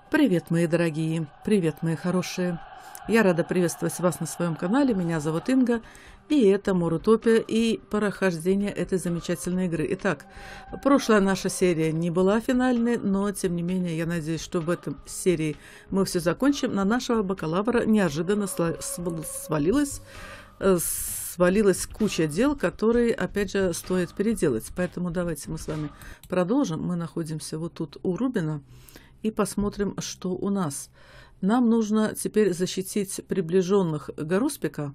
Привет, мои дорогие, привет, мои хорошие. Я рада приветствовать вас на своем канале. Меня зовут Инга, и это Морутопия и прохождение этой замечательной игры. Итак, прошлая наша серия не была финальной, но, тем не менее, я надеюсь, что в этой серии мы все закончим. На нашего бакалавра неожиданно свалилась куча дел, которые, опять же, стоит переделать. Поэтому давайте мы с вами продолжим. Мы находимся вот тут у Рубина. И посмотрим, что у нас. Нам нужно теперь защитить приближенных Гаруспика.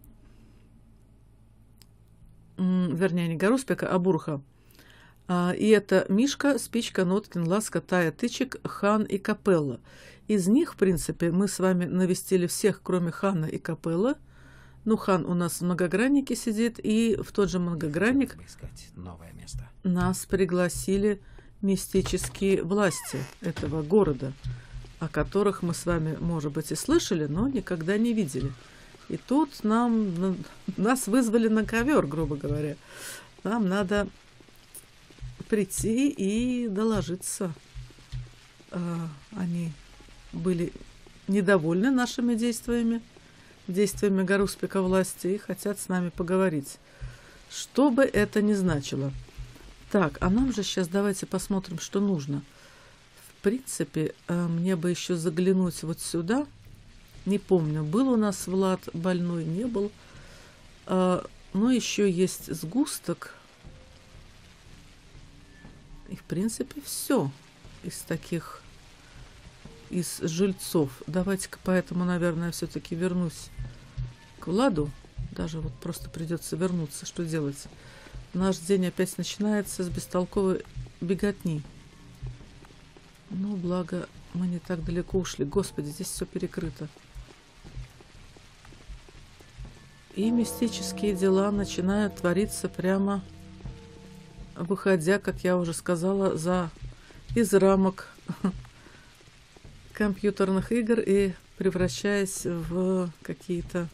Вернее, не Гаруспика, а Бурха. И это Мишка, Спичка, Ноткин, Ласка, Тая, Тычек, Хан и Капелла. Из них, в принципе, мы с вами навестили всех, кроме Хана и Капелла. Ну, Хан у нас в многограннике сидит, и в тот же многогранник новое место. Нас пригласили мистические власти этого города, о которых мы с вами, может быть, и слышали, но никогда не видели. И тут нас вызвали на ковер, грубо говоря. Нам надо прийти и доложиться. Они были недовольны нашими действиями Гаруспика власти и хотят с нами поговорить. Что бы это ни значило. Так, а нам же сейчас давайте посмотрим, что нужно. В принципе, мне бы еще заглянуть вот сюда. Не помню, был у нас Влад больной, не был. Но еще есть сгусток. И, в принципе, все из жильцов. Давайте-ка поэтому, наверное, все-таки вернусь к Владу. Даже вот просто придется вернуться. Что делать? Наш день опять начинается с бестолковой беготни. Ну, благо, мы не так далеко ушли. Господи, здесь все перекрыто. И мистические дела начинают твориться прямо выходя, как я уже сказала, из рамок компьютерных игр и превращаясь в какие-то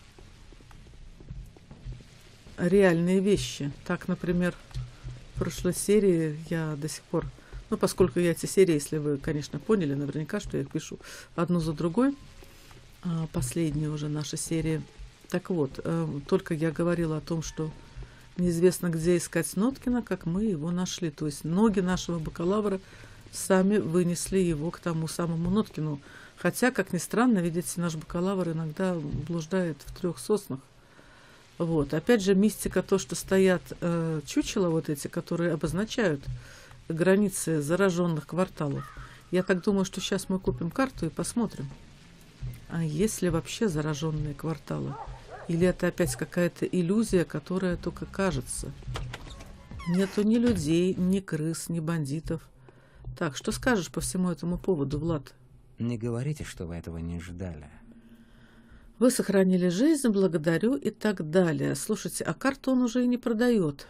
реальные вещи. Так, например, в прошлой серии я до сих пор... Ну, поскольку я эти серии, если вы, конечно, поняли, наверняка, что я их пишу одну за другой. Последняя уже наша серия. Так вот, только я говорила о том, что неизвестно, где искать Ноткина, как мы его нашли. То есть ноги нашего бакалавра сами вынесли его к тому самому Ноткину. Хотя, как ни странно, видите, наш бакалавр иногда блуждает в 3 соснах. Вот. Опять же, мистика, то, что стоят чучела вот эти, которые обозначают границы зараженных кварталов. Я так думаю, что сейчас мы купим карту и посмотрим, а есть ли вообще зараженные кварталы. Или это опять какая-то иллюзия, которая только кажется. Нету ни людей, ни крыс, ни бандитов. Так, что скажешь по всему этому поводу, Влад? Не говорите, что вы этого не ждали. Вы сохранили жизнь, благодарю и так далее. Слушайте, а карту он уже и не продает.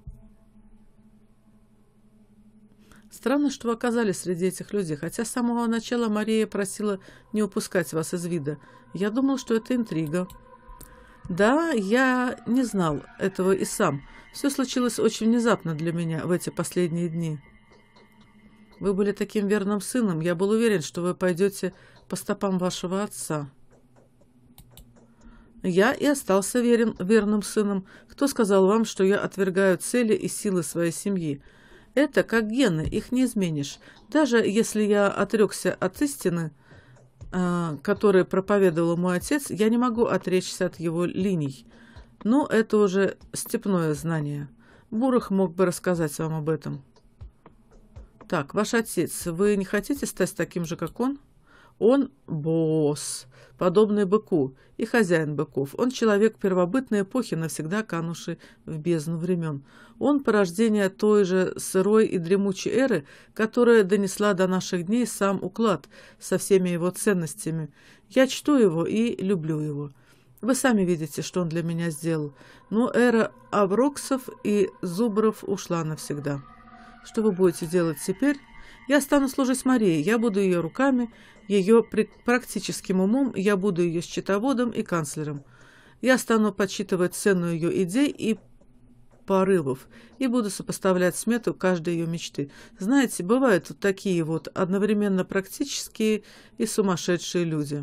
Странно, что вы оказались среди этих людей, хотя с самого начала Мария просила не упускать вас из вида. Я думал, что это интрига. Да, я не знал этого и сам. Все случилось очень внезапно для меня в эти последние дни. Вы были таким верным сыном. Я был уверен, что вы пойдете по стопам вашего отца. Я и остался верным сыном. Кто сказал вам, что я отвергаю цели и силы своей семьи? Это как гены, их не изменишь. Даже если я отрекся от истины, которую проповедовал мой отец, я не могу отречься от его линий. Но это уже степное знание. Бурах мог бы рассказать вам об этом. Так, ваш отец, вы не хотите стать таким же, как он? Он босс, подобный быку, и хозяин быков. Он человек первобытной эпохи, навсегда канувший в бездну времен. Он порождение той же сырой и дремучей эры, которая донесла до наших дней сам уклад со всеми его ценностями. Я чту его и люблю его. Вы сами видите, что он для меня сделал. Но эра Авроксов и Зубров ушла навсегда. Что вы будете делать теперь? Я стану служить Марии, я буду ее руками, ее практическим умом, я буду ее счетоводом и канцлером. Я стану подсчитывать цену ее идей и порывов и буду сопоставлять смету каждой ее мечты. Знаете, бывают вот такие вот одновременно практические и сумасшедшие люди.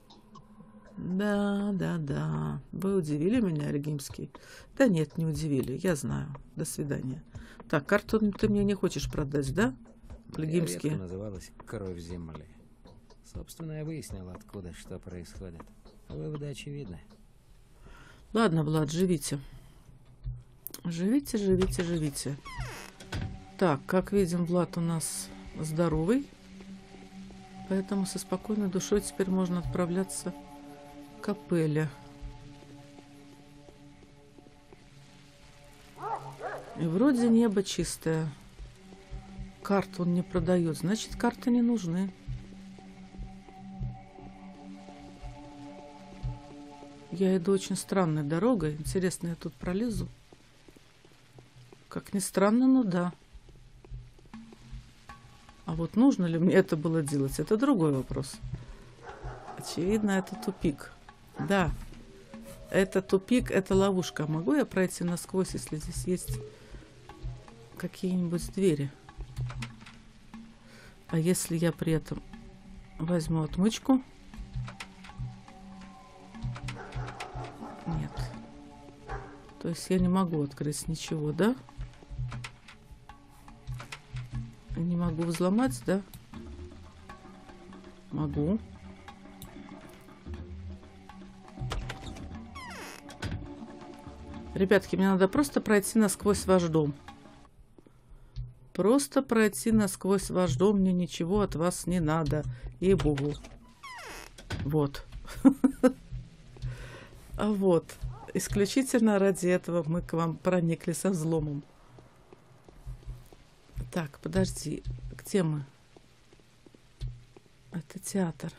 Да, да, да. Вы удивили меня, Регимский? Да нет, не удивили. Я знаю. До свидания. Так, карту ты мне не хочешь продать, да? Легимский. Клетка называлась «Кровь земли». Собственно, я выяснил, откуда что происходит. Выводы очевидны. Ладно, Влад, живите. Живите, живите, живите. Так, как видим, Влад у нас здоровый. Поэтому со спокойной душой теперь можно отправляться к капелле. И вроде небо чистое. Карт он не продает, значит, карты не нужны. Я иду очень странной дорогой. Интересно, я тут пролезу? Как ни странно, но да. А вот нужно ли мне это было делать, это другой вопрос. Очевидно, это тупик. Да, это тупик, это ловушка. Могу я пройти насквозь, если здесь есть какие-нибудь двери? А если я при этом возьму отмычку? Нет. То есть я не могу открыть ничего, да? Не могу взломать, да? Могу. Ребятки, мне надо просто пройти насквозь ваш дом. Просто пройти насквозь ваш дом. Мне ничего от вас не надо. Ей-богу. Вот. А вот. Исключительно ради этого мы к вам проникли со взломом. Так, подожди. Где мы? Это театр.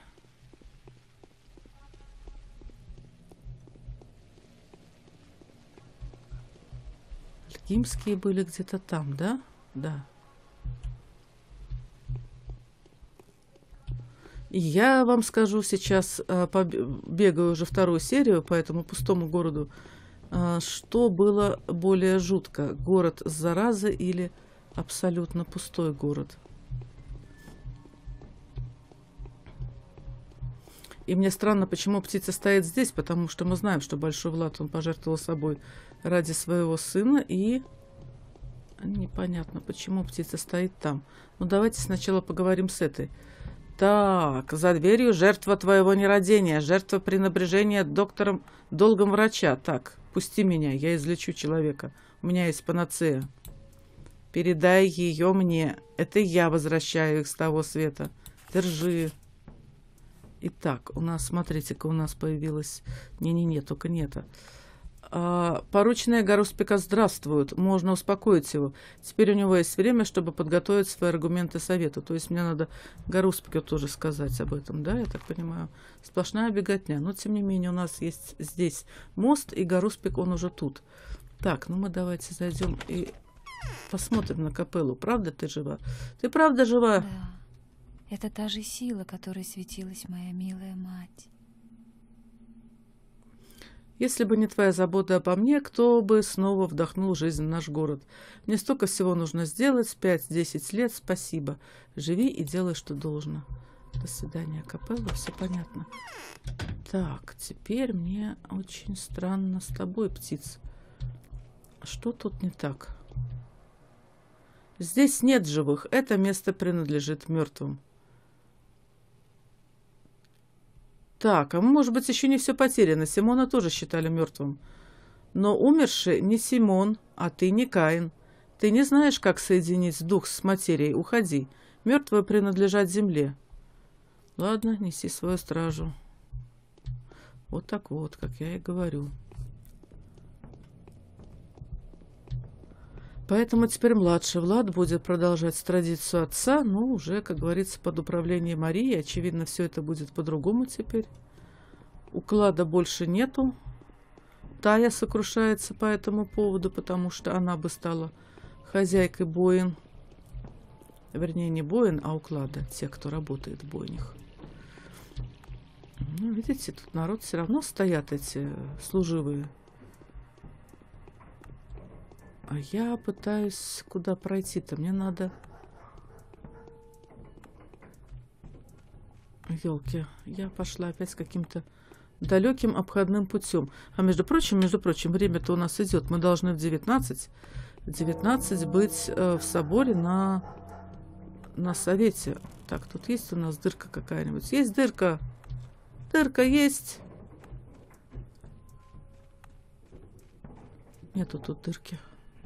Легимские были где-то там, да? Да. И я вам скажу сейчас, бегаю уже вторую серию по этому пустому городу, что было более жутко. Город с заразой или абсолютно пустой город. И мне странно, почему птица стоит здесь, потому что мы знаем, что Большой Влад, он пожертвовал собой ради своего сына, и непонятно, почему птица стоит там. Ну, давайте сначала поговорим с этой. Так, за дверью жертва твоего нерадения, жертва пренебрежения доктором долгом врача. Так, пусти меня, я излечу человека. У меня есть панацея. Передай ее мне. Это я возвращаю их с того света. Держи. Итак, у нас, смотрите-ка, у нас появилась... Не-не-не, только не это. Порученная Гаруспика здравствует. Можно успокоить его. Теперь у него есть время, чтобы подготовить свои аргументы совету. То есть мне надо Гаруспике тоже сказать об этом, да, я так понимаю. Сплошная беготня. Но, тем не менее, у нас есть здесь мост, и Гаруспик, он уже тут. Так, ну мы давайте зайдем и посмотрим на капеллу. Правда ты жива? Ты правда жива? Да. Это та же сила, которой светилась моя милая мать. Если бы не твоя забота обо мне, кто бы снова вдохнул жизнь в наш город? Мне столько всего нужно сделать. 5-10 лет. Спасибо. Живи и делай, что должно. До свидания, капелла. Все понятно. Так, теперь мне очень странно с тобой, птица. Что тут не так? Здесь нет живых. Это место принадлежит мертвым. Так, а может быть, еще не все потеряно. Симона тоже считали мертвым. Но умерший не Симон, а ты не Каин. Ты не знаешь, как соединить дух с материей. Уходи. Мертвые принадлежат земле. Ладно, неси свою стражу. Вот так вот, как я и говорю. Поэтому теперь младший Влад будет продолжать традицию отца, но уже, как говорится, под управлением Марии. Очевидно, все это будет по-другому теперь. Уклада больше нету. Тая сокрушается по этому поводу, потому что она бы стала хозяйкой боин. Вернее, не боин, а уклада. Те, кто работает в бойнях. Ну, видите, тут народ все равно стоят, эти служивые. А я пытаюсь куда пройти-то. Мне надо... Ёлки, я пошла опять каким-то далеким обходным путем. А между прочим, время-то у нас идет. Мы должны в 19 быть в соборе на совете. Так, тут есть у нас дырка какая-нибудь? Есть дырка? Дырка есть? Нету тут дырки.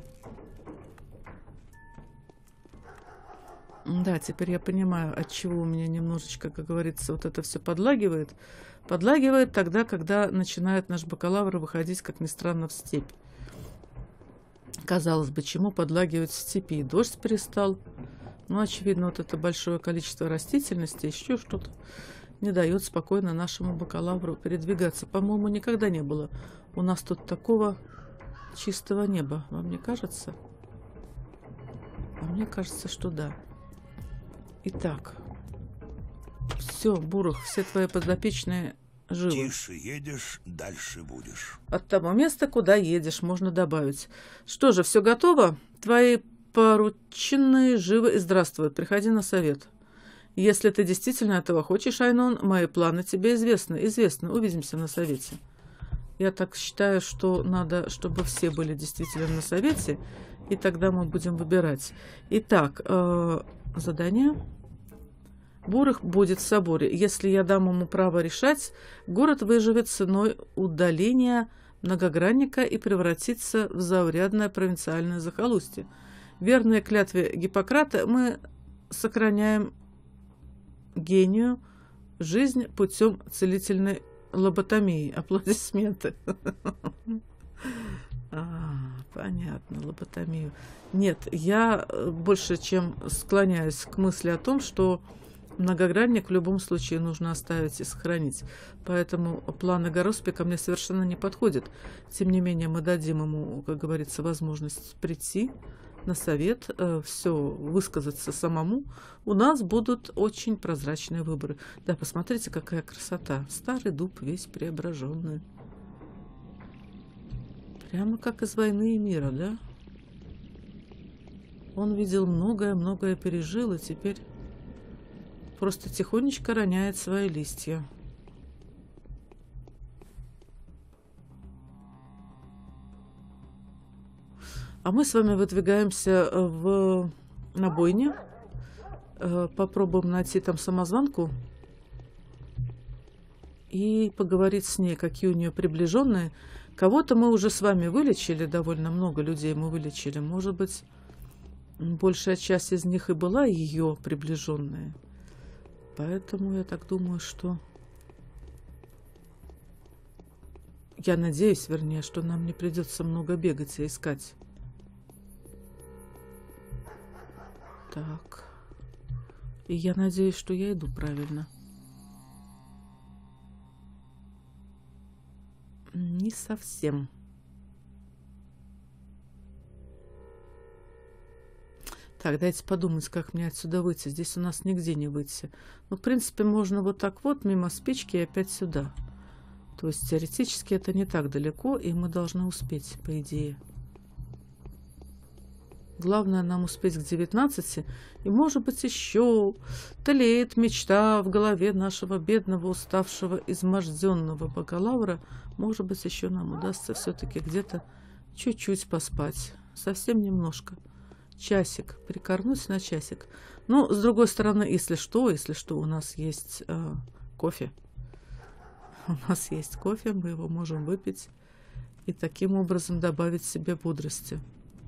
Да, теперь я понимаю, от чего у меня немножечко, как говорится, вот это все подлагивает. Подлагивает тогда, когда начинает наш бакалавр выходить, как ни странно, в степь. Казалось бы, чему подлагивать в степи? Дождь перестал. Ну, очевидно, вот это большое количество растительности, еще что-то не дает спокойно нашему бакалавру передвигаться. По-моему, никогда не было у нас тут такого чистого неба. Вам не кажется? А мне кажется, что да. Итак, все, Бурах, все твои подопечные живы. Тише едешь, дальше будешь. От того места, куда едешь, можно добавить. Что же, все готово? Твои порученные живы и здравствуют. Приходи на совет. Если ты действительно этого хочешь, Айнон, мои планы тебе известны. Известны. Увидимся на совете. Я так считаю, что надо, чтобы все были действительно на совете, и тогда мы будем выбирать. Итак, задание. Бурах будет в соборе. Если я дам ему право решать, город выживет ценой удаления многогранника и превратится в заурядное провинциальное захолустье. Верные клятве Гиппократа мы сохраняем гению жизнь путем целительной лоботомии. Аплодисменты. Понятно, лоботомию. Нет, я больше чем склоняюсь к мысли о том, что многогранник в любом случае нужно оставить и сохранить. Поэтому планы Гороспика мне совершенно не подходят. Тем не менее, мы дадим ему, как говорится, возможность прийти на совет, все высказаться самому. У нас будут очень прозрачные выборы. Да, посмотрите, какая красота. Старый дуб весь преображенный. Прямо как из «Войны и мира», да? Он видел многое пережил, и теперь просто тихонечко роняет свои листья. А мы с вами выдвигаемся на бойне. Попробуем найти там самозванку и поговорить с ней, какие у нее приближенные. Кого-то мы уже с вами вылечили, довольно много людей мы вылечили. Может быть, большая часть из них и была ее приближенная. Поэтому я так думаю, что... Я надеюсь, вернее, что нам не придется много бегать и искать. Так. И я надеюсь, что я иду правильно. Не совсем. Так, дайте подумать, как мне отсюда выйти. Здесь у нас нигде не выйти. Ну, в принципе, можно вот так вот, мимо спички и опять сюда. То есть, теоретически, это не так далеко, и мы должны успеть, по идее. Главное нам успеть к 19, и, может быть, еще тлеет мечта в голове нашего бедного, уставшего, изможденного бакалавра. Может быть, еще нам удастся все-таки где-то чуть-чуть поспать. Совсем немножко. Часик. Прикорнуть на часик. Ну, с другой стороны, если что, у нас есть кофе. У нас есть кофе, мы его можем выпить и таким образом добавить себе бодрости.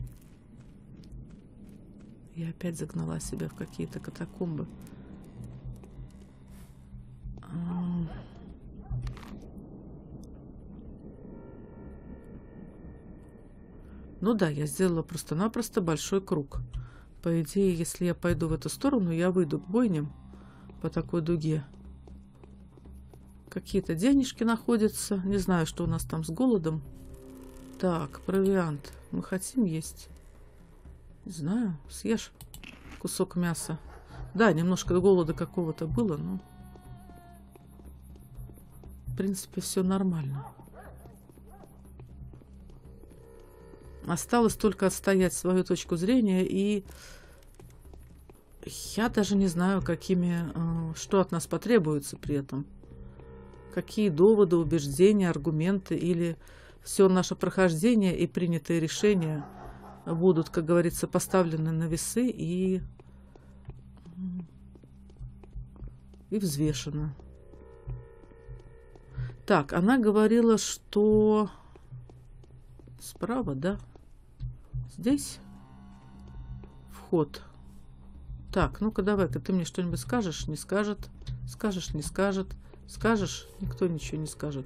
Я опять загнала себя в какие-то катакомбы. Ну да, я сделала просто-напросто большой круг. По идее, если я пойду в эту сторону, я выйду к бойням по такой дуге. Какие-то денежки находятся. Не знаю, что у нас там с голодом. Так, провиант. Мы хотим есть. Не знаю, съешь кусок мяса. Да, немножко голода какого-то было, но в принципе все нормально. Осталось только отстоять свою точку зрения, и я даже не знаю, что от нас потребуется при этом. Какие доводы, убеждения, аргументы или все наше прохождение и принятые решения будут, как говорится, поставлены на весы и взвешены. Так, она говорила, что справа, да? Здесь вход. Так, ну-ка давай-ка ты мне что-нибудь скажешь, не скажет. Скажешь, не скажет. Скажешь, никто ничего не скажет.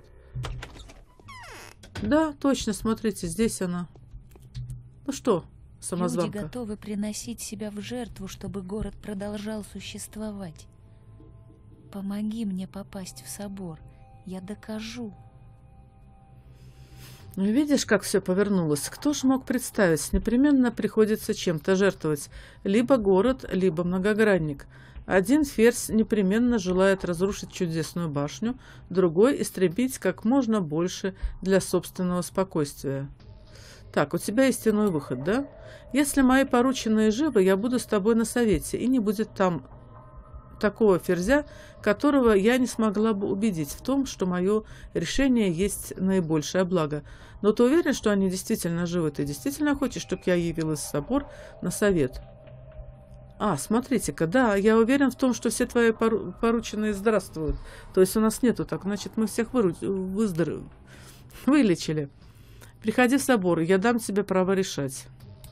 Да, точно, смотрите, здесь она. Ну что, самозванка? Люди готовы приносить себя в жертву, чтобы город продолжал существовать. Помоги мне попасть в собор. Я докажу. Ну, видишь, как все повернулось. Кто ж мог представить? Непременно приходится чем-то жертвовать. Либо город, либо многогранник. Один ферзь непременно желает разрушить чудесную башню, другой истребить как можно больше для собственного спокойствия. Так, у тебя есть иной выход, да? Если мои порученные живы, я буду с тобой на совете, и не будет там такого ферзя, которого я не смогла бы убедить в том, что мое решение есть наибольшее благо. Но ты уверен, что они действительно живы? Ты действительно хочешь, чтобы я явилась в собор на совет? А, смотрите-ка, да, я уверен в том, что все твои порученные здравствуют. То есть у нас нету так, значит, мы всех вылечили. Приходи в собор, я дам тебе право решать.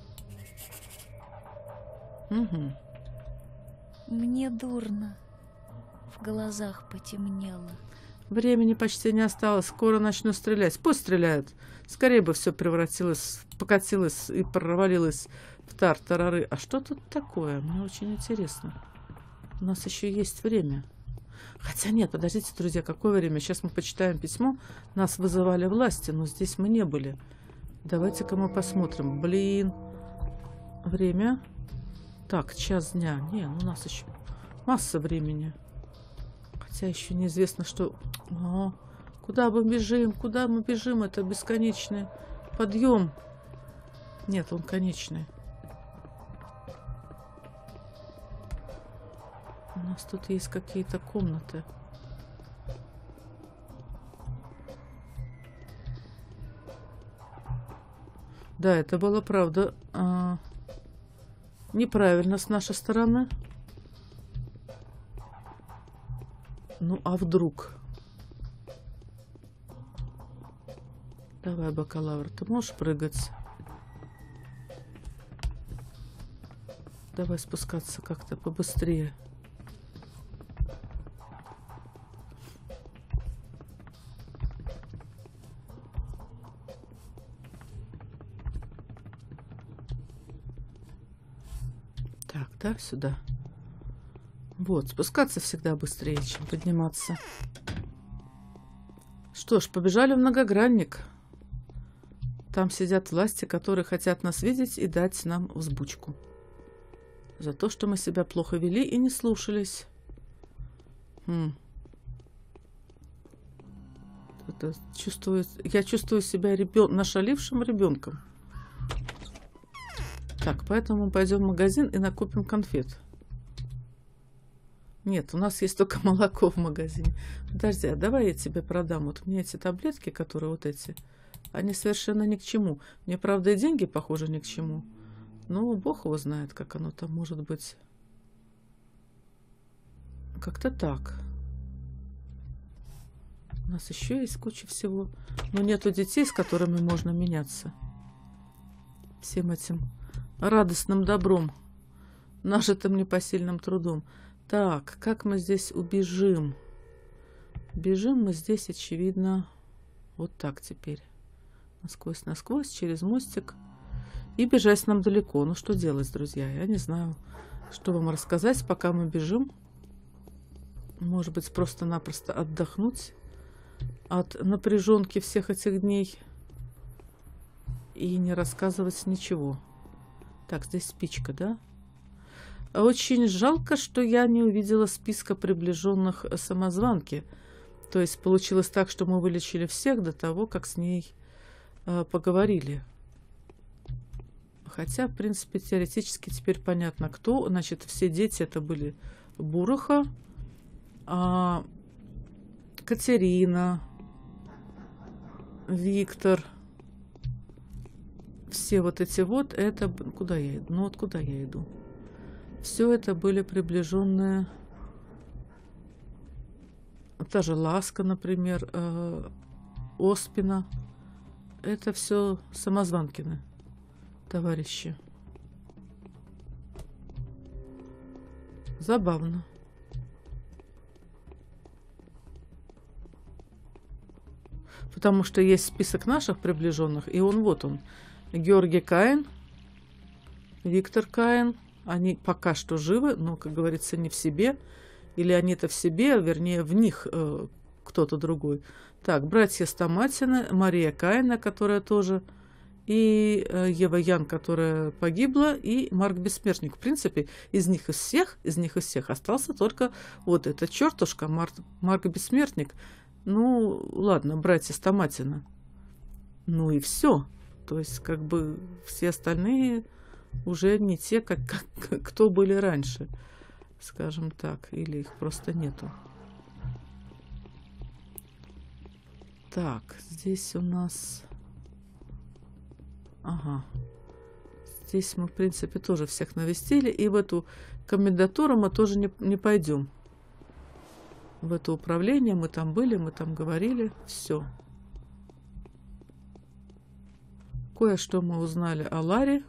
Угу. Мне дурно. В глазах потемнело. Времени почти не осталось, скоро начну стрелять. Пусть стреляют. Скорее бы все покатилось и провалилось в тартарары. А что тут такое? Мне очень интересно. У нас еще есть время. Хотя нет, подождите, друзья, какое время? Сейчас мы почитаем письмо. Нас вызывали власти, но здесь мы не были. Давайте-ка мы посмотрим. Блин. Время. Так, час дня. Не, у нас еще масса времени. Хотя еще неизвестно, что... О, куда мы бежим? Куда мы бежим? Это бесконечный подъем. Нет, он конечный. У нас тут есть какие-то комнаты. Да, это было, правда, неправильно с нашей стороны. Ну, а вдруг? Давай, бакалавр, ты можешь прыгать? Давай спускаться как-то побыстрее. Так, да, сюда. Вот, спускаться всегда быстрее, чем подниматься. Что ж, побежали в многогранник. Там сидят власти, которые хотят нас видеть и дать нам взбучку. За то, что мы себя плохо вели и не слушались. Я чувствую себя нашалившим ребенком. Так, поэтому мы пойдем в магазин и накупим конфет. Нет, у нас есть только молоко в магазине. Подожди, а давай я тебе продам. Вот мне эти таблетки, которые вот эти, они совершенно ни к чему. Мне, правда, и деньги, похоже, ни к чему. Но Бог его знает, как оно там может быть. Как-то так. У нас еще есть куча всего. Но нету детей, с которыми можно меняться. Всем этим радостным добром, нажитым непосильным трудом. Так, как мы здесь убежим? Бежим мы здесь, очевидно, вот так теперь. Насквозь, через мостик. И бежать нам далеко. Ну, что делать, друзья? Я не знаю, что вам рассказать, пока мы бежим. Может быть, просто-напросто отдохнуть от напряженки всех этих дней и не рассказывать ничего. Так, здесь спичка, да? Очень жалко, что я не увидела списка приближенных самозванки. То есть получилось так, что мы вылечили всех до того, как с ней поговорили. Хотя, в принципе, теоретически теперь понятно, кто. Значит, все дети это были Бураха, Катерина, Виктор. Все вот эти вот, это... Куда я иду? Ну вот куда я иду? Все это были приближенные... Та же Ласка, например, Оспина. Это все самозванкины, товарищи. Забавно. Потому что есть список наших приближенных, и вот он. Георгий Каин, Виктор Каин. Они пока что живы, но, как говорится, не в себе. Или они-то в себе, вернее, в них кто-то другой. Так, братья Стаматины, Мария Каина, которая тоже, и Ева Ян, которая погибла, и Марк Бессмертник. В принципе, из них всех остался только вот эта чертушка, Марк Бессмертник. Ну, ладно, братья Стаматина. Ну и все. То есть, как бы, все остальные уже не те, кто были раньше, скажем так, или их просто нету. Так, здесь у нас... Ага. Здесь мы, в принципе, тоже всех навестили. И в эту комендатуру мы тоже не пойдем. В это управление мы там были, мы там говорили. Все. Кое-что мы узнали о Ларе.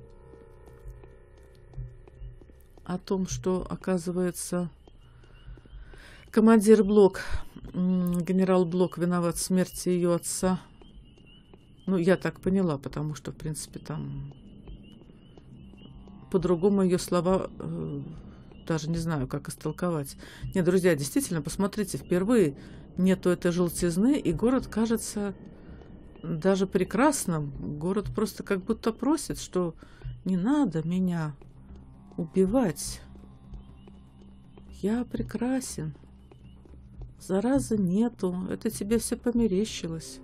О том, что, оказывается, командир Блок, генерал Блок, виноват в смерти ее отца. Ну, я так поняла, потому что, в принципе, там по-другому ее слова даже не знаю, как истолковать. Нет, друзья, действительно, посмотрите, впервые нету этой желтизны, и город кажется даже прекрасным. Город просто как будто просит, что не надо меня убивать. Я прекрасен. Заразы нету. Это тебе все померещилось.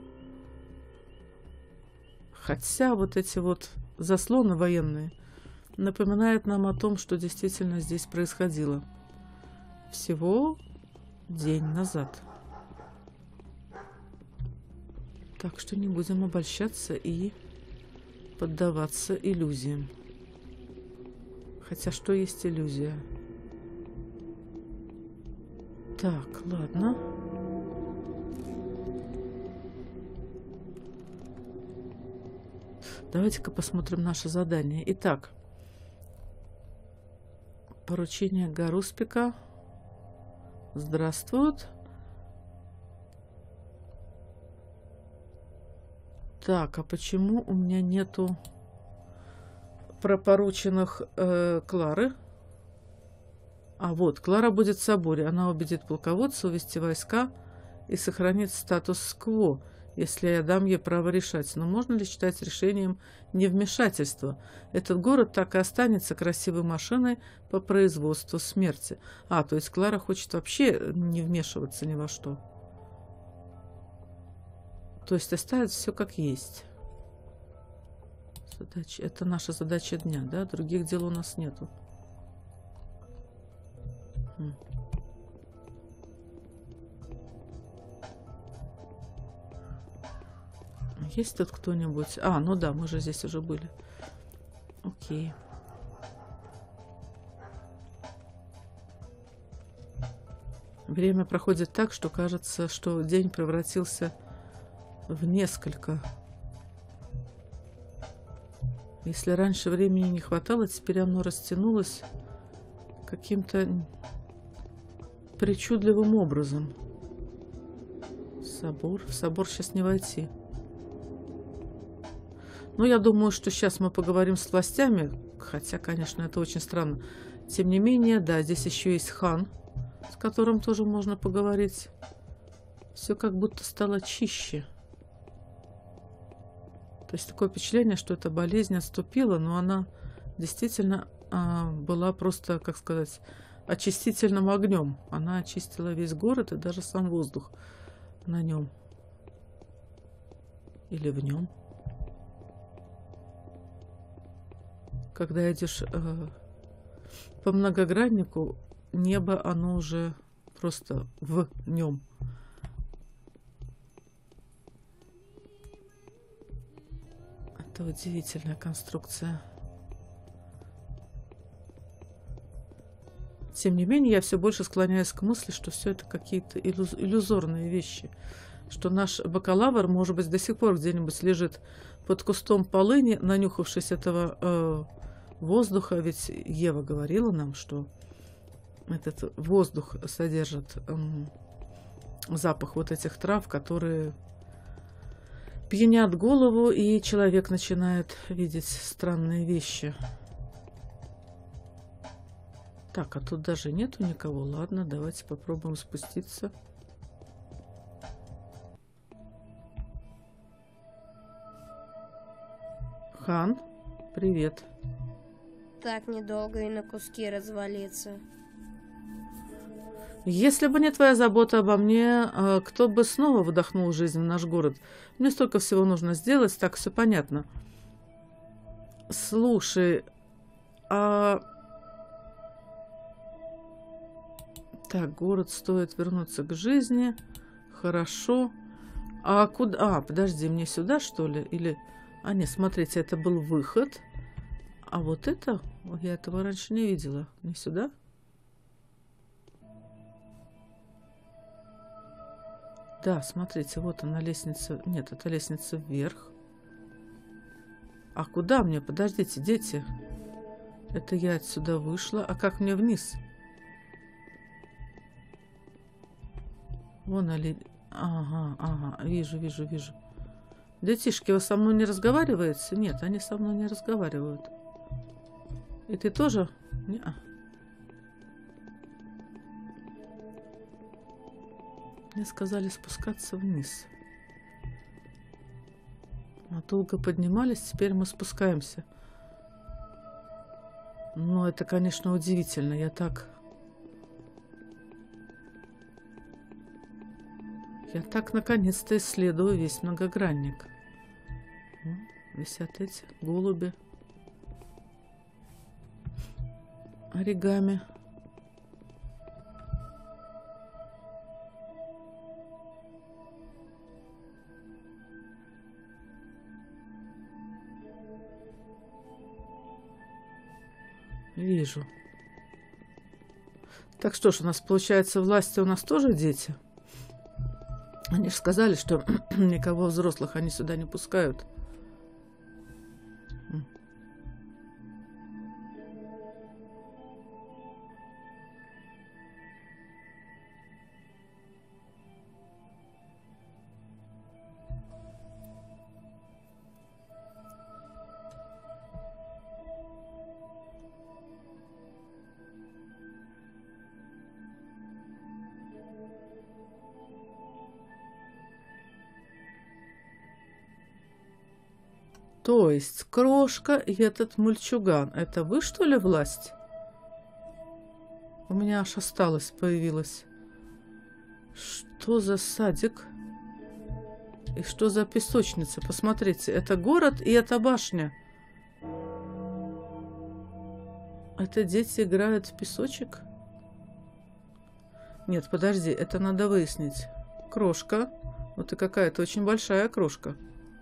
Хотя вот эти вот заслоны военные напоминают нам о том, что действительно здесь происходило. Всего день назад. Так что не будем обольщаться и поддаваться иллюзиям. Хотя что есть иллюзия? Так, ладно. Давайте-ка посмотрим наше задание. Итак, поручение Гаруспика. Здравствует. Так, а почему у меня нету пропорученных Клары? А вот, Клара будет в соборе. Она убедит полководца увести войска и сохранит статус-кво, если я дам ей право решать. Но можно ли считать решением невмешательства? Этот город так и останется красивой машиной по производству смерти. А, то есть Клара хочет вообще не вмешиваться ни во что. То есть оставить все как есть. Задача. Это наша задача дня, да? Других дел у нас нету. Есть тут кто-нибудь? А, ну да, мы же здесь уже были. Окей. Время проходит так, что кажется, что день превратился в несколько. Если раньше времени не хватало, теперь оно растянулось каким-то причудливым образом. Собор. В собор сейчас не войти. Ну, я думаю, что сейчас мы поговорим с властями, хотя, конечно, это очень странно. Тем не менее, да, здесь еще есть хан, с которым тоже можно поговорить. Все как будто стало чище. То есть такое впечатление, что эта болезнь отступила, но она действительно была просто, как сказать, очистительным огнем. Она очистила весь город и даже сам воздух на нем. Или в нем. когда идешь по многограннику, небо, оно уже просто в нем. Это удивительная конструкция. Тем не менее, я все больше склоняюсь к мысли, что все это какие-то иллюзорные вещи. Что наш бакалавр, может быть, до сих пор где-нибудь лежит под кустом полыни, нанюхавшись этого воздуха. Ведь Ева говорила нам, что этот воздух содержит запах вот этих трав, которые пьянят голову, и человек начинает видеть странные вещи. Так, а тут даже нету никого. Ладно, давайте попробуем спуститься. Хан, привет. Так недолго и на куски развалиться. Если бы не твоя забота обо мне, кто бы снова вдохнул жизнь в наш город? Мне столько всего нужно сделать, так все понятно. Слушай, Так, город стоит вернуться к жизни. Хорошо. А куда? Подожди, мне сюда, что ли? Или... нет, смотрите, это был выход. А вот это... Я этого раньше не видела. Не сюда? Да, смотрите, вот она, лестница. Нет, это лестница вверх. А куда мне? Подождите, дети. Это я отсюда вышла. А как мне вниз? Вон Али. Ага. Вижу. Детишки, вы со мной не разговариваете? Нет, они со мной не разговаривают. И ты тоже? Не-а. Мне сказали спускаться вниз. Мы долго поднимались, теперь мы спускаемся. Но это, конечно, удивительно. Я так наконец-то исследую весь многогранник. Висят эти голуби. Оригами. Вижу. Так что ж, у нас получается, власти у нас тоже дети? Они же сказали, что никого взрослых они сюда не пускают. То есть Крошка и этот мальчуган — это вы, что ли, власть? У меня аж осталось, появилось. Что за садик? И что за песочница? Посмотрите, это город и это башня. Это дети играют в песочек? Нет, подожди, это надо выяснить. Крошка. Вот и какая-то очень большая крошка.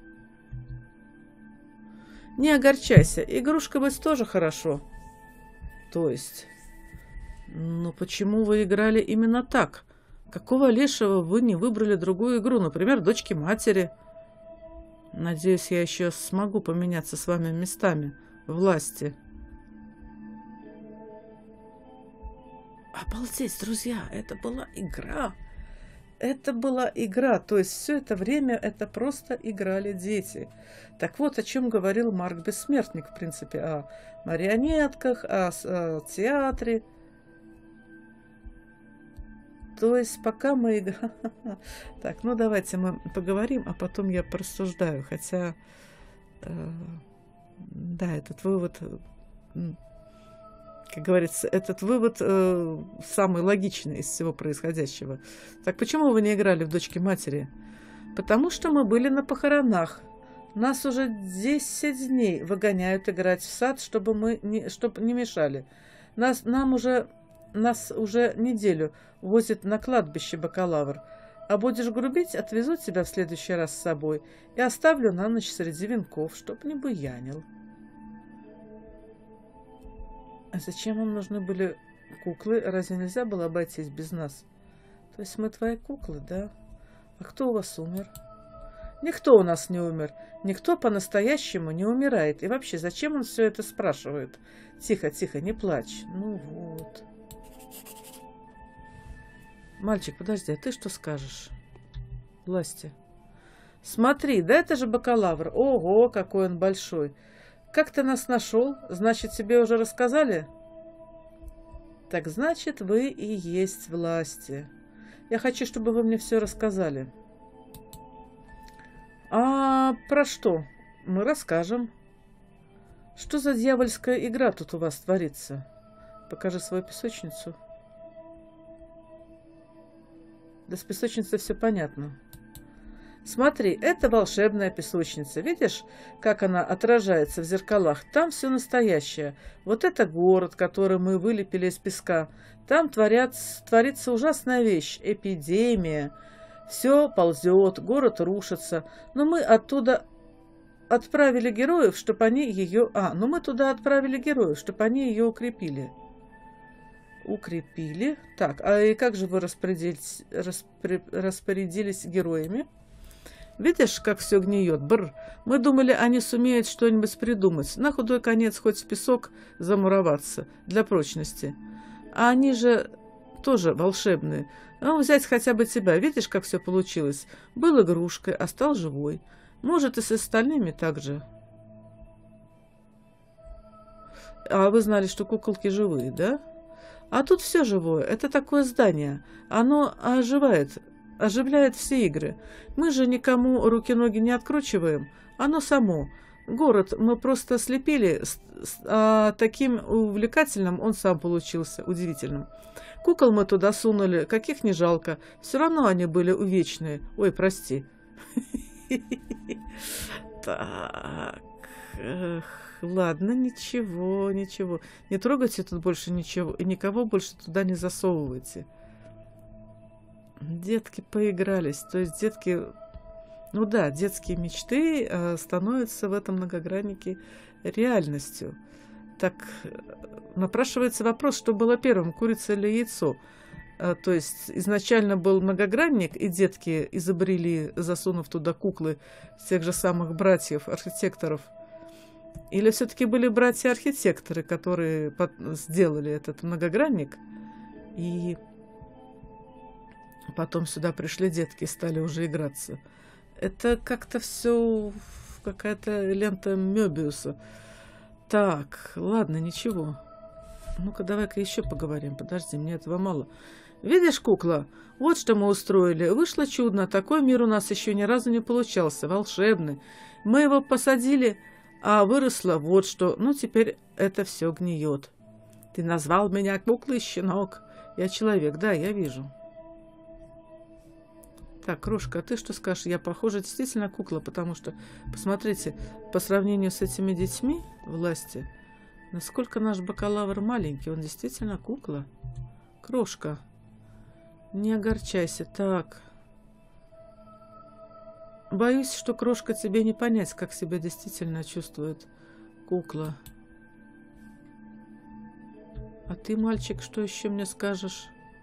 Не огорчайся, игрушка быть тоже хорошо. То есть... Но почему вы играли именно так? Какого лешего вы не выбрали другую игру? Например, дочки матери. Надеюсь, я еще смогу поменяться с вами местами власти. Обалдеть, друзья, это была игра. Это была игра, то есть все это время это просто играли дети. Так вот, о чем говорил Марк Бессмертник, в принципе, о марионетках, о театре. То есть пока мы играем... Так, ну давайте мы поговорим, а потом я порассуждаю. Хотя, да, этот вывод... Как говорится, этот вывод самый логичный из всего происходящего. Так почему вы не играли в дочки матери? Потому что мы были на похоронах Нас уже 10 дней выгоняют играть в сад, чтобы не мешали. Нас уже неделю возят на кладбище бакалавр. А будешь грубить, отвезу тебя в следующий раз с собой и оставлю на ночь среди венков, чтоб не буянил. А зачем вам нужны были куклы? Разве нельзя было обойтись без нас? То есть мы твои куклы, да? А кто у вас умер? Никто у нас не умер. Никто по-настоящему не умирает. И вообще, зачем он все это спрашивает? Тихо, тихо, не плачь. Ну вот. Мальчик, подожди, а ты что скажешь? Власти. Смотри, да это же бакалавр. Ого, какой он большой. Как ты нас нашел? Значит, тебе уже рассказали? Так значит, вы и есть власти. Я хочу, чтобы вы мне все рассказали. А про что? Мы расскажем. Что за дьявольская игра тут у вас творится? Покажи свою песочницу. Да с песочницей все понятно. Смотри, это волшебная песочница. Видишь, как она отражается в зеркалах? Там все настоящее. Вот это город, который мы вылепили из песка. Там творится ужасная вещь. Эпидемия. Все ползет, город рушится. Но мы оттуда отправили героев, чтобы они ее... мы туда отправили героев, чтобы они ее укрепили. Укрепили. Так, а и как же вы распорядились героями? Видишь, как все гниет? Бррр. Мы думали, они сумеют что-нибудь придумать. На худой конец хоть в песок замуроваться для прочности. А они же тоже волшебные. Ну, взять хотя бы тебя. Видишь, как все получилось? Был игрушкой, а стал живой. Может, и с остальными так же. А вы знали, что куколки живые, да? А тут все живое. Это такое здание. Оно оживляет все игры. Мы же никому руки-ноги не откручиваем. Оно само. Город мы просто слепили, таким увлекательным он сам получился, удивительным. Кукол мы туда сунули, каких не жалко. Все равно они были увечные. Ой, прости. Так... Ладно, ничего. Не трогайте тут больше ничего и никого больше туда не засовывайте. Детки поигрались. То есть детки... Ну да, детские мечты становятся в этом многограннике реальностью. Так напрашивается вопрос, что было первым, курица или яйцо? То есть изначально был многогранник, и детки изобрели, засунув туда куклы тех же самых братьев-архитекторов. Или все-таки были братья-архитекторы, которые сделали этот многогранник, и потом сюда пришли детки и стали уже играться. Это как-то все какая-то лента Мёбиуса. Так, ладно, ничего. Ну-ка, давай-ка еще поговорим. Подожди, мне этого мало. Видишь, кукла, вот что мы устроили. Вышло чудно. Такой мир у нас еще ни разу не получался. Волшебный. Мы его посадили... А выросло вот что. Ну, теперь это все гниет. Ты назвал меня куклой, щенок. Я человек, да, я вижу. Так, Крошка, а ты что скажешь? Я похожа действительно кукла, потому что, посмотрите, по сравнению с этими детьми власти, насколько наш бакалавр маленький, он действительно кукла. Крошка, не огорчайся. Так... Боюсь, что, Крошка, тебе не понять, как себя действительно чувствует кукла. А ты, мальчик, что еще мне скажешь?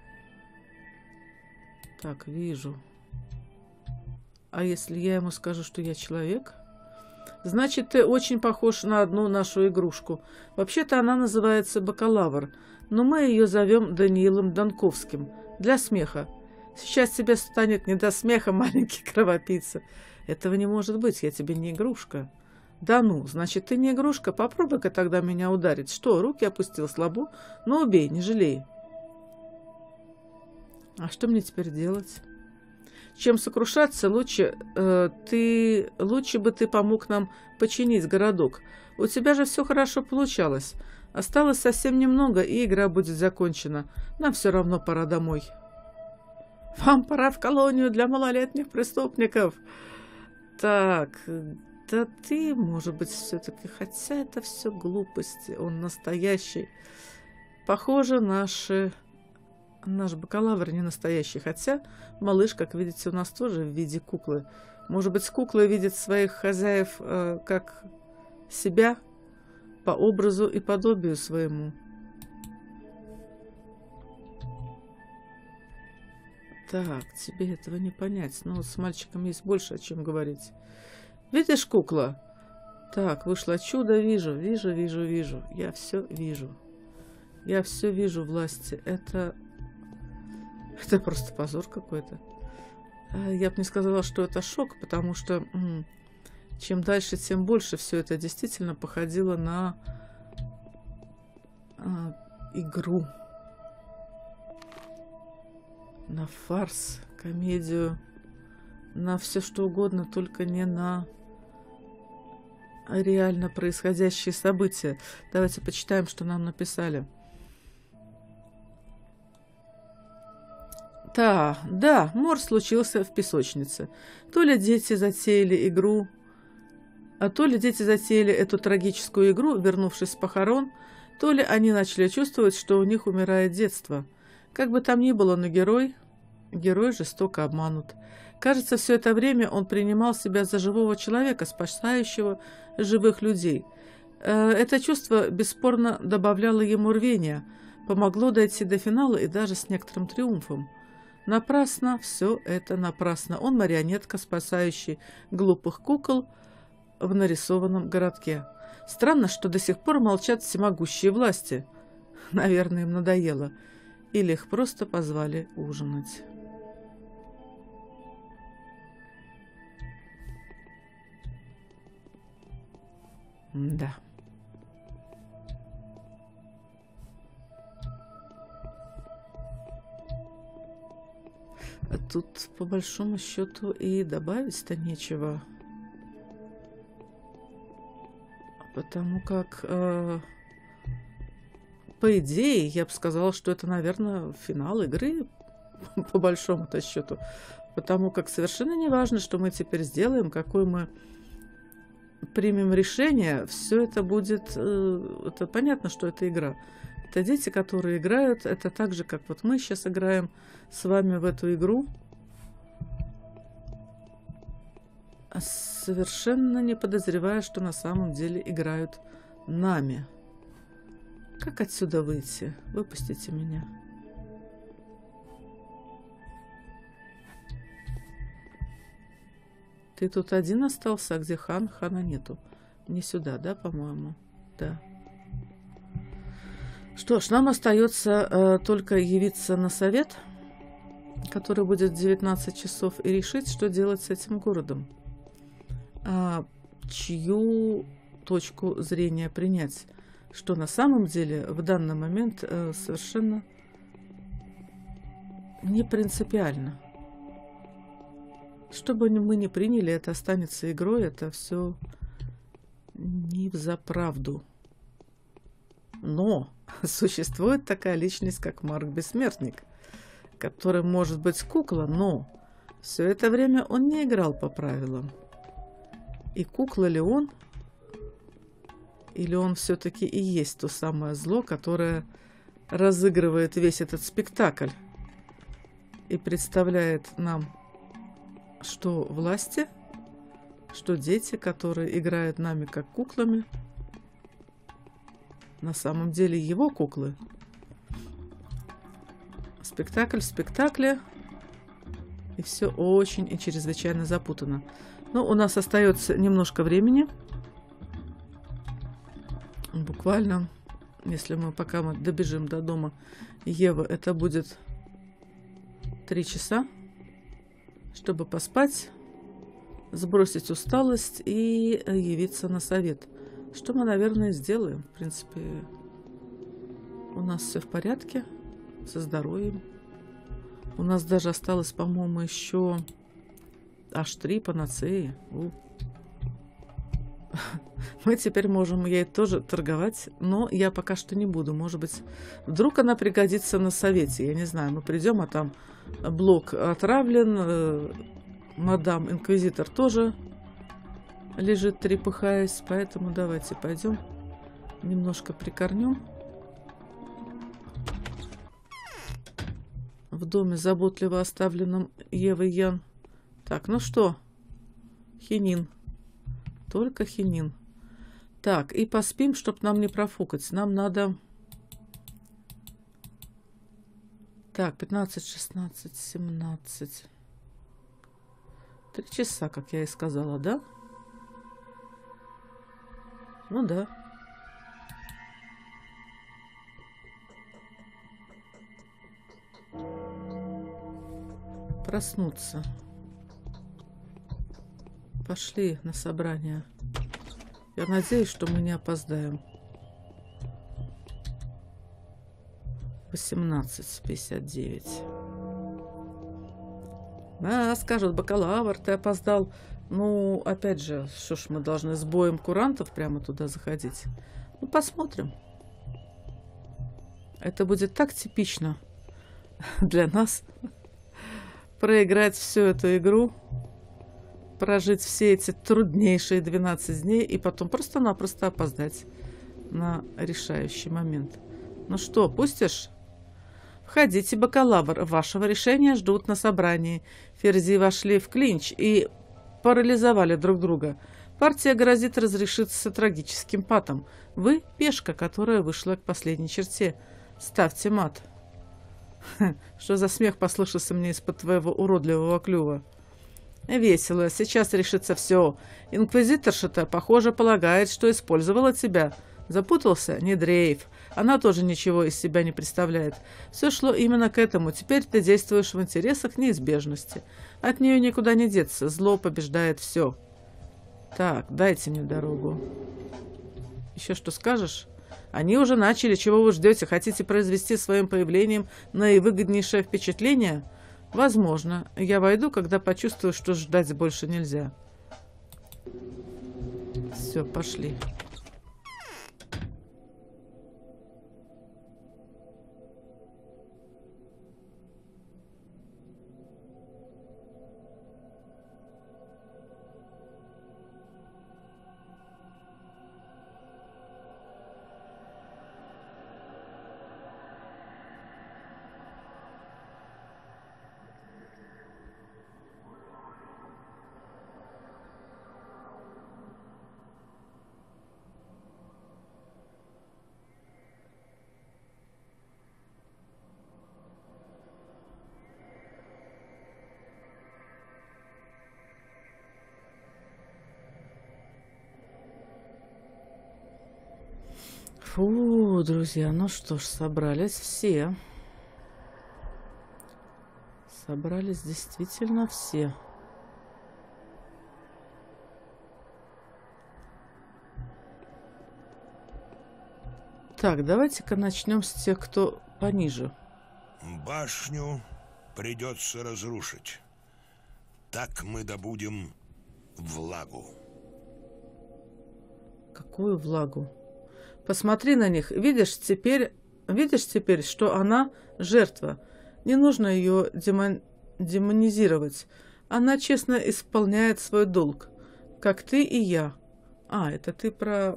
Так, вижу. А если я ему скажу, что я человек? Значит, ты очень похож на одну нашу игрушку. Вообще-то она называется бакалавр, но мы ее зовем Даниилом Донковским. Для смеха. Сейчас тебе станет не до смеха, маленький кровопийца. Этого не может быть, я тебе не игрушка. Да ну, значит, ты не игрушка? Попробуй-ка тогда меня ударить. Что, руки опустил слабо? Ну, убей, не жалей. А что мне теперь делать? Чем сокрушаться, лучше бы ты помог нам починить городок. У тебя же все хорошо получалось. Осталось совсем немного, и игра будет закончена. Нам все равно пора домой. Вам пора в колонию для малолетних преступников. Так, это ты, может быть, все-таки, хотя это все глупости, он настоящий. Похоже, наш бакалавр не настоящий, хотя малыш, как видите, у нас тоже в виде куклы. Может быть, кукла видит своих хозяев как себя по образу и подобию своему. Так, тебе этого не понять, но с мальчиком есть больше о чем говорить. Видишь, кукла? Так, вышло чудо, вижу. Я все вижу. Я все вижу, власти. Это просто позор какой-то. Я бы не сказала, что это шок, потому что чем дальше, тем больше все это действительно походило на игру. На фарс, комедию, на все что угодно, только не на реально происходящие события. Давайте почитаем, что нам написали. Да, мор случился в песочнице. То ли дети затеяли игру, то ли дети затеяли эту трагическую игру, вернувшись с похорон, то ли они начали чувствовать, что у них умирает детство. Как бы там ни было, но герой жестоко обманут. Кажется, все это время он принимал себя за живого человека, спасающего живых людей. Это чувство бесспорно добавляло ему рвения, помогло дойти до финала и даже с некоторым триумфом. Напрасно, все это напрасно. Он марионетка, спасающий глупых кукол в нарисованном городке. Странно, что до сих пор молчат всемогущие власти. Наверное, им надоело. Или их просто позвали ужинать. Да. А тут, по большому счету, и добавить-то нечего. Потому как, по идее, я бы сказала, что это, наверное, финал игры, по большому-то счету. Потому как совершенно не важно, что мы теперь сделаем, какое мы примем решение, все это будет... Это понятно, что это игра. Это дети, которые играют. Это так же, как вот мы сейчас играем с вами в эту игру. Совершенно не подозревая, что на самом деле играют нами. Как отсюда выйти? Выпустите меня. Ты тут один остался, а где хан? Хана нету. Не сюда, да, по-моему? Да. Что ж, нам остается только явиться на совет, который будет в 19 часов, и решить, что делать с этим городом. Чью точку зрения принять. Что на самом деле в данный момент совершенно не принципиально. Что бы мы ни приняли, это останется игрой, это все не взаправду. Но существует такая личность, как Марк Бессмертник, который может быть кукла, но все это время он не играл по правилам. И кукла ли он, или он все-таки и есть то самое зло, которое разыгрывает весь этот спектакль и представляет нам, что власти, что дети, которые играют нами как куклами, на самом деле его куклы. Спектакль в спектакле, и все очень и чрезвычайно запутано. Но у нас остается немножко времени. Буквально, если пока мы добежим до дома Евы, это будет 3 часа, чтобы поспать, сбросить усталость и явиться на совет. Что мы, наверное, сделаем. В принципе, у нас все в порядке со здоровьем. У нас даже осталось, по-моему, еще аж 3 панацеи. Мы теперь можем ей тоже торговать, но я пока что не буду. Может быть, вдруг она пригодится на совете. Я не знаю, мы придем, а там блок отравлен, мадам Инквизитор тоже лежит, трепыхаясь, поэтому давайте пойдем немножко прикорнем. В доме, заботливо оставленном Евой Ян. Так, ну что? Хинин. Только хинин. Так, и поспим, чтоб нам не профукать. Нам надо... Так, 15, 16, 17. 3 часа, как я и сказала, да? Ну да. Проснуться. Пошли на собрание. Я надеюсь, что мы не опоздаем. 18:59. А, скажут, бакалавр, ты опоздал. Ну, опять же, что ж, мы должны с боем курантов прямо туда заходить? Ну, посмотрим. Это будет так типично для нас. Проиграть всю эту игру, прожить все эти труднейшие 12 дней и потом просто-напросто опоздать на решающий момент. Ну что, пустишь? Входите, бакалавр. Вашего решения ждут на собрании. Ферзи вошли в клинч и парализовали друг друга. Партия грозит разрешиться трагическим патом. Вы – пешка, которая вышла к последней черте. Ставьте мат. Что за смех послышался мне из-под твоего уродливого клюва? Весело. Сейчас решится все. Инквизиторша-то, похоже, полагает, что использовала тебя. Запутался? Не дрейф. Она тоже ничего из себя не представляет. Все шло именно к этому. Теперь ты действуешь в интересах неизбежности. От нее никуда не деться. Зло побеждает все. Так, дайте мне дорогу. Еще что скажешь? Они уже начали. Чего вы ждете? Хотите произвести своим появлением наивыгоднейшее впечатление? Возможно. Я войду, когда почувствую, что ждать больше нельзя. Все, пошли. Фу, друзья, ну что ж, собрались все. Собрались действительно все. Так, давайте-ка начнем с тех, кто пониже. Башню придется разрушить. Так мы добудем влагу. Какую влагу? Посмотри на них. Видишь теперь, что она жертва. Не нужно ее демонизировать. Она честно исполняет свой долг. Как ты и я. А, это ты про...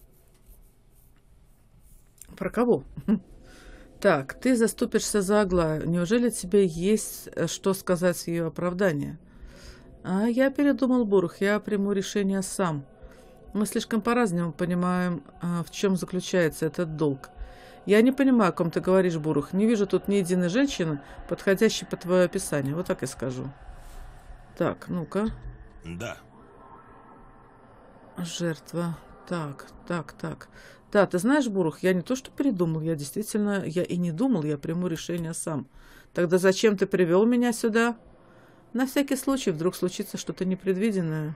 Про кого? Так, ты заступишься за Аглаю. Неужели тебе есть что сказать в ее оправдание? А я передумал, Бурух. Я приму решение сам. Мы слишком по-разному понимаем, в чем заключается этот долг. Я не понимаю, о ком ты говоришь, Бурух. Не вижу тут ни единой женщины, подходящей под твое описание. Вот так и скажу. Так, ну-ка. Да. Жертва. Так. Да, ты знаешь, Бурух, я не то что придумал, я и не думал, я приму решение сам. Тогда зачем ты привел меня сюда? На всякий случай, вдруг случится что-то непредвиденное.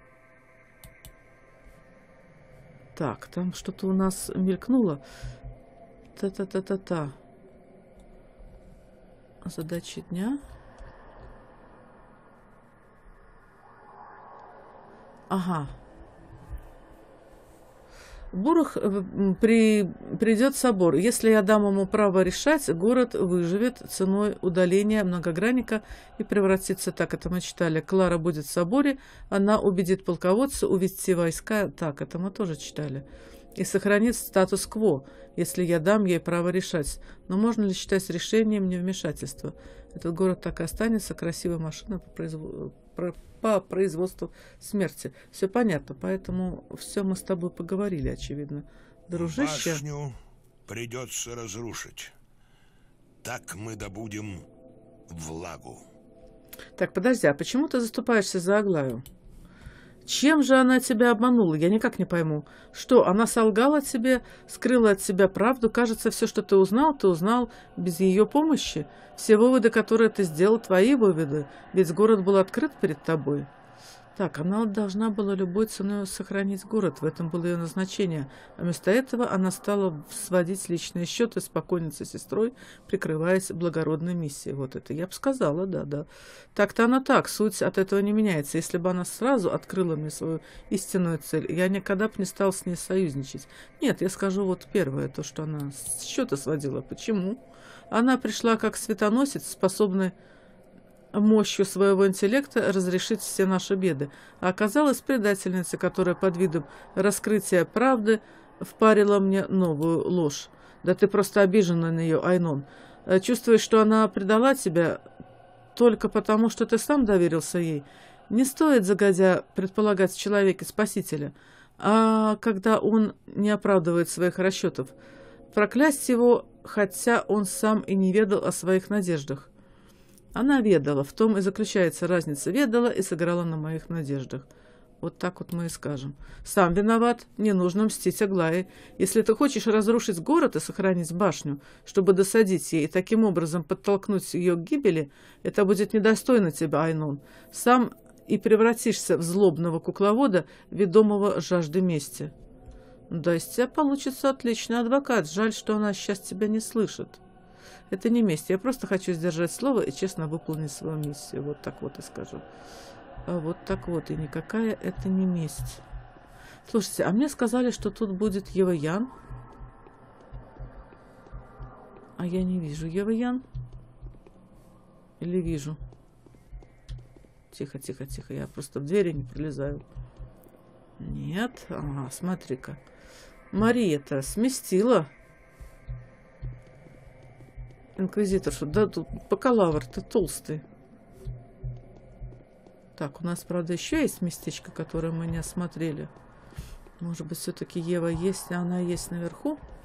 Так, там что-то у нас мелькнуло. Та-та-та-та-та. Задачи дня. Ага. Бурах придет собор. Если я дам ему право решать, город выживет ценой удаления многогранника и превратится, так это мы читали, Клара будет в соборе, она убедит полководца увести войска, так это мы тоже читали, и сохранит статус-кво, если я дам ей право решать. Но можно ли считать решением невмешательства? Этот город так и останется красивой машиной по производству смерти. Все понятно, поэтому все мы с тобой поговорили, очевидно. Дружище. Башню придется разрушить. Так мы добудем влагу. Так, подожди, а почему ты заступаешься за Аглаю? Чем же она тебя обманула? Я никак не пойму. Что, она солгала тебе, скрыла от себя правду? Кажется, все, что ты узнал без ее помощи. Все выводы, которые ты сделал, твои выводы. Ведь город был открыт перед тобой. Так, она должна была любой ценой сохранить город. В этом было ее назначение. А вместо этого она стала сводить личные счеты с покойницей сестрой, прикрываясь благородной миссией. Вот это я бы сказала, да. Так-то она так, суть от этого не меняется. Если бы она сразу открыла мне свою истинную цель, я никогда бы не стал с ней союзничать. Нет, я скажу вот первое, то, что она счеты сводила. Почему? Она пришла как светоносец, способный мощью своего интеллекта разрешить все наши беды, а оказалась предательницей, которая под видом раскрытия правды впарила мне новую ложь. Да ты просто обижена на нее, Айнон. Чувствуешь, что она предала тебя только потому, что ты сам доверился ей? Не стоит, загодя, предполагать в человеке спасителя, а когда он не оправдывает своих расчетов. Проклясть его, хотя он сам и не ведал о своих надеждах. Она ведала, в том и заключается разница. Ведала и сыграла на моих надеждах. Вот так вот мы и скажем. Сам виноват, не нужно мстить Аглае. Если ты хочешь разрушить город и сохранить башню, чтобы досадить ей и таким образом подтолкнуть ее к гибели, это будет недостойно тебя, Айнон. Сам и превратишься в злобного кукловода, ведомого жаждой мести. Да, из тебя получится отличный адвокат. Жаль, что она сейчас тебя не слышит. Это не месть. Я просто хочу сдержать слово и честно выполнить свою миссию. Вот так вот и скажу. А вот так вот. И никакая это не месть. Слушайте, а мне сказали, что тут будет Ева Ян. А я не вижу Ева Ян. Или вижу? Тихо. Я просто в двери не пролезаю. Нет. Ага, смотри-ка. Мария-то сместила. Инквизиторшу. Да тут бакалавр-то толстый. Так, у нас, правда, еще есть местечко, которое мы не осмотрели. Может быть, все-таки Ева есть, а она есть наверху?